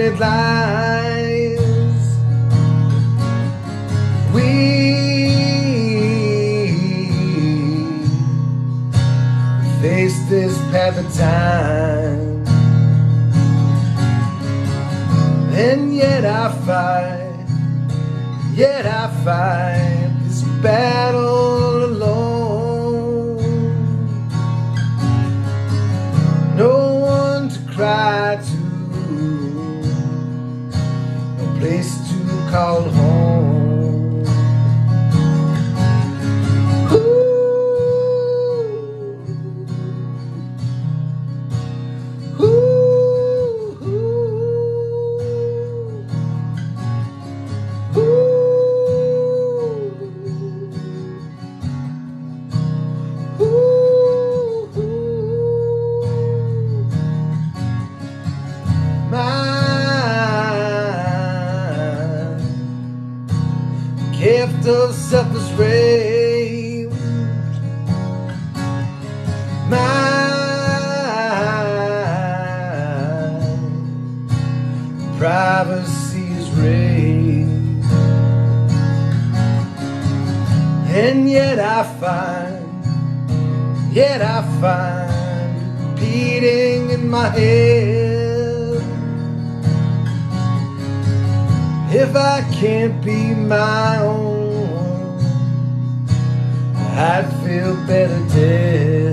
red lies. We face this path of time, and yet I fight this battle alone. No one to cry to, no place to call home. Gift of selfless rage, my privacy is raised, and yet I find repeating in my head, if I can't be my own, I'd feel better dead.